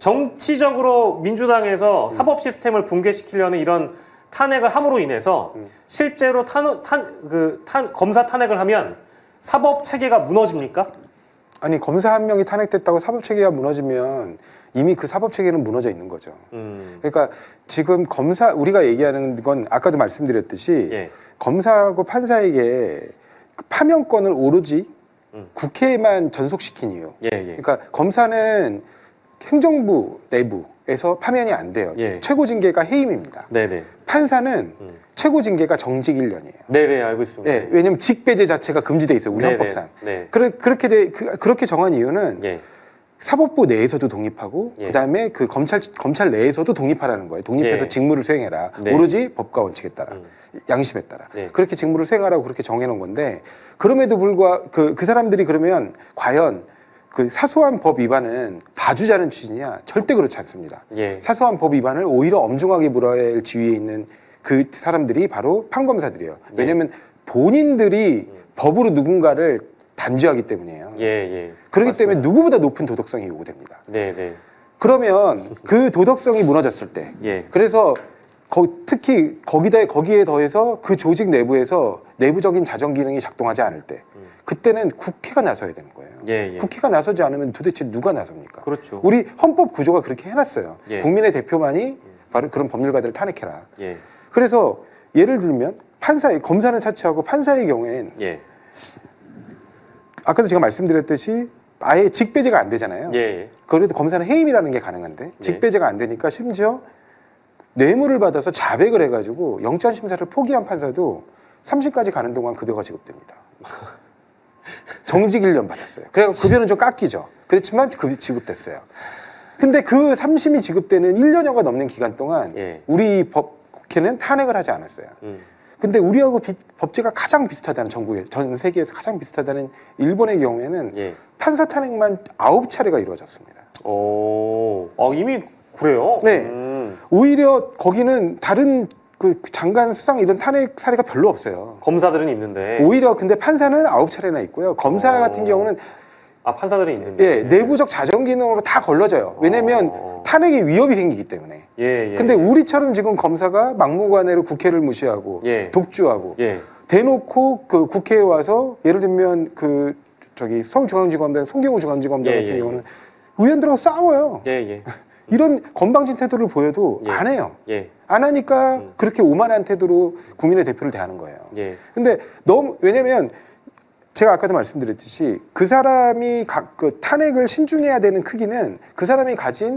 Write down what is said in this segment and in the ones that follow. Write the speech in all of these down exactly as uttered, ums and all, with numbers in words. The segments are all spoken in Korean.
정치적으로 민주당에서 음. 사법 시스템을 붕괴시키려는 이런 탄핵을 함으로 인해서 음. 실제로 탄, 탄, 그, 탄, 검사 탄핵을 하면 사법 체계가 무너집니까? 아니 검사 한 명이 탄핵됐다고 사법 체계가 무너지면 이미 그 사법 체계는 무너져 있는 거죠. 음. 그러니까 지금 검사 우리가 얘기하는 건 아까도 말씀드렸듯이 예. 검사하고 판사에게 파면권을 오로지 음. 국회에만 전속시킨 이유. 예, 예. 그러니까 검사는 행정부 내부에서 파면이 안 돼요. 예. 최고 징계가 해임입니다. 네네. 판사는 음. 최고 징계가 정직 일 년이에요. 네네, 알고 있습니다. 예, 왜냐면 직배제 자체가 금지돼 있어요. 우리 네네. 헌법상. 네. 그래, 그렇게 돼, 그, 그렇게 정한 이유는 예. 사법부 내에서도 독립하고 예. 그다음에 그 검찰 검찰 내에서도 독립하라는 거예요. 독립해서 예. 직무를 수행해라. 네. 오로지 법과 원칙에 따라, 음. 양심에 따라. 네. 그렇게 직무를 수행하라고 그렇게 정해놓은 건데 그럼에도 불구하고 그, 그 사람들이 그러면 과연 그 사소한 법 위반은 봐주자는 취지냐? 절대 그렇지 않습니다. 예. 사소한 법 위반을 오히려 엄중하게 물어야 할 지위에 있는 그 사람들이 바로 판검사들이에요. 왜냐하면 예. 본인들이 음. 법으로 누군가를 단죄하기 때문이에요. 예, 예. 그렇기 맞습니다. 때문에 누구보다 높은 도덕성이 요구됩니다. 네, 네. 그러면 그 도덕성이 무너졌을 때, 예. 그래서 거, 특히 거기다 거기에 더해서 그 조직 내부에서 내부적인 자정 기능이 작동하지 않을 때, 음. 그때는 국회가 나서야 되는 거예요. 예, 예. 국회가 나서지 않으면 도대체 누가 나섭니까? 그렇죠. 우리 헌법 구조가 그렇게 해놨어요. 예. 국민의 대표만이 음. 바로 그런 법률가들을 탄핵해라. 예. 그래서 예를 들면 판사의 검사는 차치하고 판사의 경우엔 예. 아까도 제가 말씀드렸듯이 아예 직배제가 안 되잖아요. 예. 그래도 검사는 해임이라는 게 가능한데 직배제가 안 되니까 심지어 뇌물을 받아서 자백을 해가지고 영장 심사를 포기한 판사도 삼심까지 가는 동안 급여가 지급됩니다. 정직 일 년 받았어요. 그래서 급여는 좀 깎이죠. 그렇지만 급여 지급됐어요. 근데 그 삼심이 지급되는 일 년여가 넘는 기간 동안 예. 우리 법 국회는 탄핵을 하지 않았어요. 음. 근데 우리하고 비, 법제가 가장 비슷하다는 전국에 전 세계에서 가장 비슷하다는 일본의 경우에는 예. 판사 탄핵만 아홉 차례가 이루어졌습니다. 오, 아, 이미 그래요? 네. 음. 오히려 거기는 다른 그 장관 수상 이런 탄핵 사례가 별로 없어요. 검사들은 있는데. 오히려 근데 판사는 아홉 차례나 있고요. 검사 오. 같은 경우는 아 판사들은 있는데. 예, 내부적 자정 기능으로 다 걸러져요. 왜냐면 어. 탄핵의 위협이 생기기 때문에. 예, 예, 근데 예. 우리처럼 지금 검사가 막무가내로 국회를 무시하고 예. 독주하고 예. 대놓고 그 국회에 와서 예를 들면 그 저기 서울중앙지검장 송경우 중앙지검장 예, 같은 예, 경우는 예. 의원들하고 싸워요. 예, 예. 이런 건방진 태도를 보여도 예. 안 해요. 예. 안 하니까 음. 그렇게 오만한 태도로 국민의 대표를 대하는 거예요. 예. 근데 너무 왜냐면 제가 아까도 말씀드렸듯이 그 사람이 가, 그 탄핵을 신중해야 되는 크기는 그 사람이 가진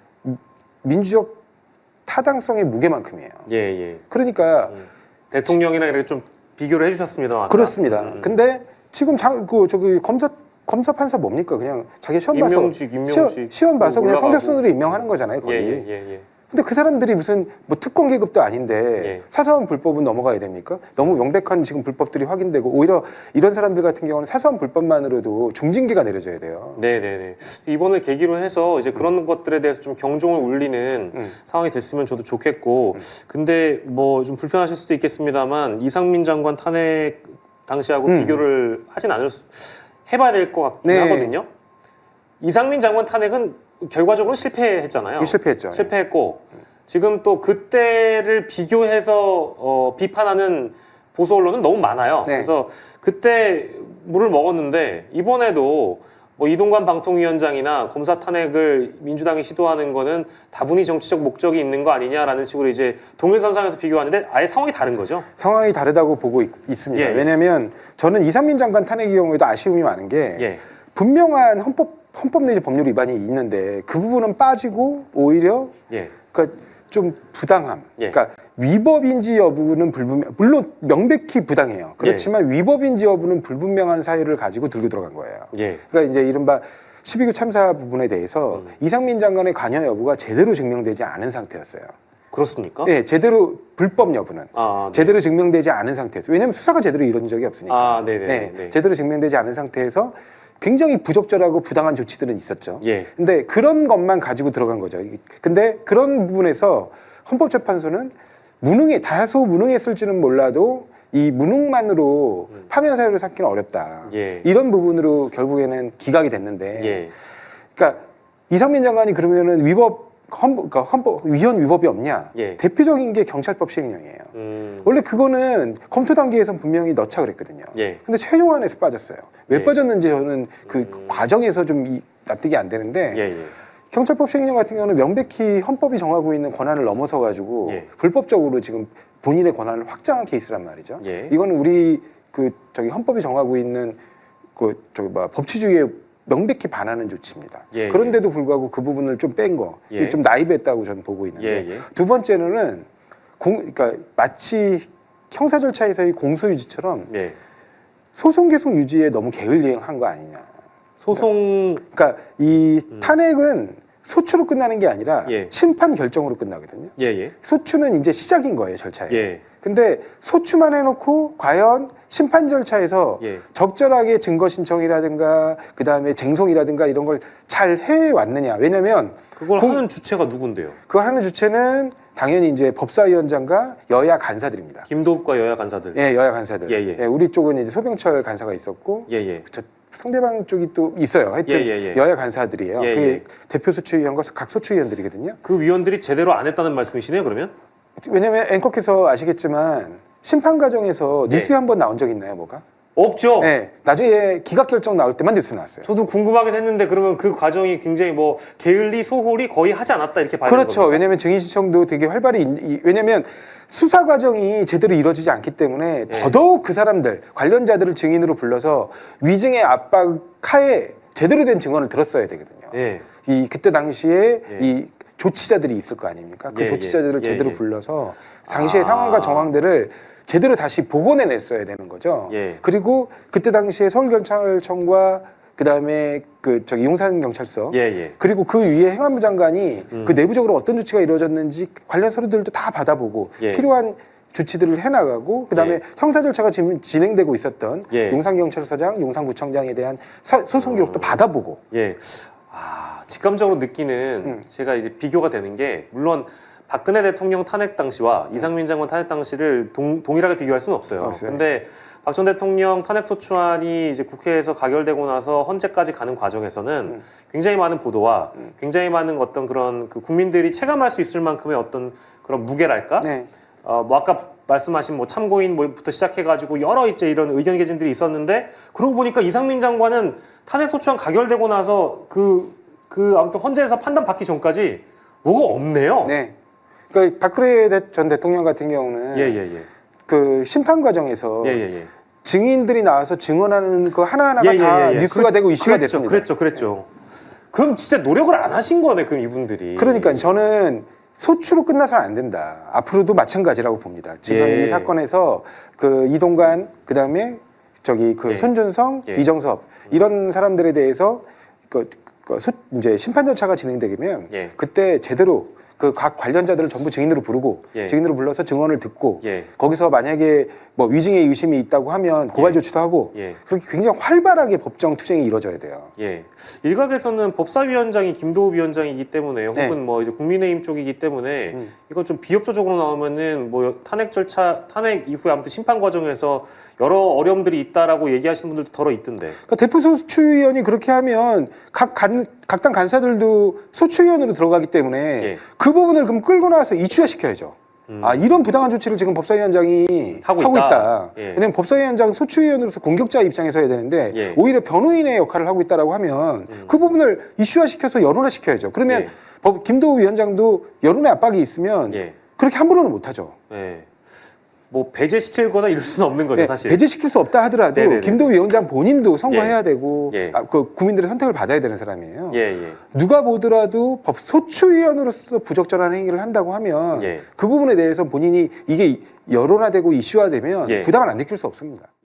민주적 타당성의 무게만큼이에요. 예, 예. 그러니까 음. 대통령이랑 이렇게 좀 비교를 해주셨습니다. 아까. 그렇습니다. 음. 근데 지금 장, 그 저기 검사 검사 판사 뭡니까? 그냥 자기 시험 봐서 임명식, 임명식. 시험, 시험 봐서 그냥 성적순으로 임명하는 거잖아요. 거기. 예, 예, 예, 예. 근데 그 사람들이 무슨 뭐 특권 계급도 아닌데 예. 사소한 불법은 넘어가야 됩니까? 너무 명백한 지금 불법들이 확인되고 오히려 이런 사람들 같은 경우는 사소한 불법만으로도 중징계가 내려져야 돼요. 네네네. 이번을 계기로 해서 이제 그런 음. 것들에 대해서 좀 경종을 울리는 음. 상황이 됐으면 저도 좋겠고 음. 근데 뭐 좀 불편하실 수도 있겠습니다만 이상민 장관 탄핵 당시하고 음. 비교를 하진 않을 수 해봐야 될 것 같긴 네. 하거든요. 이상민 장관 탄핵은 결과적으로 실패했잖아요. 실패했죠. 실패했고 네. 지금 또 그때를 비교해서 어, 비판하는 보수 언론은 너무 많아요. 네. 그래서 그때 물을 먹었는데 이번에도 뭐 이동관 방통위원장이나 검사 탄핵을 민주당이 시도하는 거는 다분히 정치적 목적이 있는 거 아니냐라는 식으로 이제 동일선상에서 비교하는데 아예 상황이 다른 거죠. 상황이 다르다고 보고 있, 있습니다. 예. 왜냐하면 저는 이상민 장관 탄핵의 경우에도 아쉬움이 많은 게 예. 분명한 헌법 헌법 내지 법률 위반이 있는데 그 부분은 빠지고 오히려 예. 그러니까 좀 부당함, 예. 그러니까 위법인지 여부는 불분명, 물론 명백히 부당해요. 그렇지만 예. 위법인지 여부는 불분명한 사유를 가지고 들고 들어간 거예요. 예. 그러니까 이제 이른바 십이 구 참사 부분에 대해서 음. 이상민 장관의 관여 여부가 제대로 증명되지 않은 상태였어요. 그렇습니까? 네, 제대로 불법 여부는 아, 네. 제대로 증명되지 않은 상태였어요. 왜냐하면 수사가 제대로 이루어진 적이 없으니까. 아, 네네. 네, 네. 제대로 증명되지 않은 상태에서 굉장히 부적절하고 부당한 조치들은 있었죠. 예. 근데 그런 것만 가지고 들어간 거죠. 근데 그런 부분에서 헌법재판소는 무능해, 다소 무능했을지는 몰라도 이 무능만으로 음. 파면 사유를 쌓기는 어렵다. 예. 이런 부분으로 결국에는 기각이 됐는데, 예. 그러니까 이상민 장관이 그러면은 위법 헌법, 그러니까 헌법 위헌 위법이 없냐? 예. 대표적인 게 경찰법 시행령이에요. 음. 원래 그거는 검토 단계에서 분명히 넣자 그랬거든요. 예. 근데 최종안에서 빠졌어요. 왜 예. 빠졌는지 저는 그 음. 과정에서 좀 이, 납득이 안 되는데 예, 예. 경찰법 시행령 같은 경우는 명백히 헌법이 정하고 있는 권한을 넘어서 가지고 예. 불법적으로 지금 본인의 권한을 확장한 케이스란 말이죠. 예. 이거는 우리 그 저기 헌법이 정하고 있는 그 저기 뭐 법치주의에 명백히 반하는 조치입니다. 예, 그런데도 불구하고 그 부분을 좀 뺀 거, 예. 이게 좀 나이브했다고 저는 보고 있는데 예, 예. 두 번째는 공, 그러니까 마치 형사 절차에서의 공소유지처럼 예. 소송 계속 유지에 너무 게을리한 거 아니냐. 소송 그러니까 이 음. 탄핵은 소추로 끝나는 게 아니라 예. 심판 결정으로 끝나거든요. 예, 예. 소추는 이제 시작인 거예요, 절차에. 예. 근데 소추만 해놓고 과연 심판 절차에서 예. 적절하게 증거 신청이라든가 그 다음에 쟁송이라든가 이런 걸 잘 해왔느냐. 왜냐면 그걸 공- 하는 주체가 누군데요? 그걸 하는 주체는 당연히 이제 법사위원장과 여야 간사들입니다. 김도읍과 여야 간사들. 예, 여야 간사들. 예, 예. 우리 쪽은 이제 소병철 간사가 있었고 예, 예. 저 상대방 쪽이 또 있어요. 하여튼 예, 예, 예. 여야 간사들이에요. 예, 그게 예. 대표 소추위원과 각 소추위원들이거든요. 그 위원들이 제대로 안 했다는 말씀이시네요, 그러면? 왜냐면 앵커께서 아시겠지만 심판 과정에서 네. 뉴스에 한 번 나온 적 있나요, 뭐가? 없죠. 네, 나중에 기각 결정 나올 때만 뉴스 나왔어요. 저도 궁금하긴 했는데 그러면 그 과정이 굉장히 뭐 게을리 소홀히 거의 하지 않았다 이렇게 봐야 되는 그렇죠. 겁니까? 왜냐면 증인 신청도 되게 활발히 인- 이- 왜냐면 수사 과정이 제대로 이루어지지 않기 때문에 예. 더더욱 그 사람들 관련자들을 증인으로 불러서 위증의 압박 하에 제대로 된 증언을 들었어야 되거든요. 예. 이 그때 당시에 예. 이 조치자들이 있을 거 아닙니까? 그 예, 조치자들을 예. 예, 제대로 예. 불러서 당시의 아. 상황과 정황들을 제대로 다시 복원해냈어야 되는 거죠. 예. 그리고 그때 당시에 서울경찰청과 그 다음에 그 저기 용산경찰서 예, 예. 그리고 그 위에 행안부 장관이 음. 그 내부적으로 어떤 조치가 이루어졌는지 관련 서류들도 다 받아보고 예. 필요한 조치들을 해나가고 그다음에 예. 형사 절차가 지금 진행되고 있었던 예. 용산경찰서장, 용산구청장에 대한 사- 소송 기록도 받아보고 예. 아, 직감적으로 느끼는 음. 제가 이제 비교가 되는 게 물론 박근혜 대통령 탄핵 당시와 이상민 장관 탄핵 당시를 동, 동일하게 비교할 수는 없어요. 없어요. 근데 박 전 대통령 탄핵 소추안이 이제 국회에서 가결되고 나서 헌재까지 가는 과정에서는 음. 굉장히 많은 보도와 음. 굉장히 많은 어떤 그런 그 국민들이 체감할 수 있을 만큼의 어떤 그런 무게랄까? 네. 어, 뭐 아까 말씀하신 뭐 참고인 뭐부터 시작해가지고 여러 이제 이런 의견 개진들이 있었는데 그러고 보니까 이상민 장관은 탄핵 소추안 가결되고 나서 그, 그 아무튼 헌재에서 판단 받기 전까지 뭐가 없네요. 네. 그러니까 박근혜 대- 전 대통령 같은 경우는 예, 예, 예. 그 심판 과정에서 예, 예, 예. 증인들이 나와서 증언하는 그 하나하나가 예, 예, 다 예, 예. 뉴스가 그- 되고 이슈가 그랬죠, 됐습니다. 그랬죠, 그랬죠. 그럼 진짜 노력을 안 하신 거네, 그럼 이분들이. 그러니까 저는 소추로 끝나서는 안 된다. 앞으로도 마찬가지라고 봅니다. 지금 예. 이 사건에서 그 이동관 그다음에 저기 그 예. 손준성, 예. 이정섭 이런 사람들에 대해서 그, 그 소, 이제 심판 절차가 진행되면 예. 그때 제대로 그 각 관련자들을 전부 증인으로 부르고 예. 증인으로 불러서 증언을 듣고 예. 거기서 만약에 뭐 위증의 의심이 있다고 하면 고발 예. 조치도 하고 예. 그렇게 굉장히 활발하게 법정 투쟁이 이루어져야 돼요. 예. 일각에서는 법사위원장이 김도우 위원장이기 때문에 혹은 네. 뭐 이제 국민의힘 쪽이기 때문에 음. 이건 좀 비협조적으로 나오면은 뭐 탄핵 절차, 탄핵 이후에 아무튼 심판 과정에서 여러 어려움들이 있다라고 얘기하시는 분들도 더러 있던데. 그러니까 대표 소추위원이 그렇게 하면 각, 간, 각 당 간사들도 소추위원으로 들어가기 때문에 예. 그 부분을 그럼 끌고 나와서 이슈화시켜야죠. 음. 아 이런 부당한 조치를 지금 법사위원장이 하고 하고, 있다. 있다. 예. 왜냐면 법사위원장 소추위원으로서 공격자 입장에서 해야 되는데 예. 오히려 변호인의 역할을 하고 있다라고 하면 음. 그 부분을 이슈화시켜서 여론화시켜야죠. 그러면 예. 법, 김도우 위원장도 여론의 압박이 있으면 예. 그렇게 함부로는 못하죠. 예. 뭐 배제시키거나 이럴 수는 없는 거죠, 네, 사실. 배제시킬 수 없다 하더라도 네네네. 김도우 위원장 본인도 선거해야 예. 되고 예. 아, 그 국민들의 선택을 받아야 되는 사람이에요. 예, 예. 누가 보더라도 법 소추위원으로서 부적절한 행위를 한다고 하면 예. 그 부분에 대해서 본인이 이게 여론화되고 이슈화되면 예. 부담을 안 느낄 수 없습니다.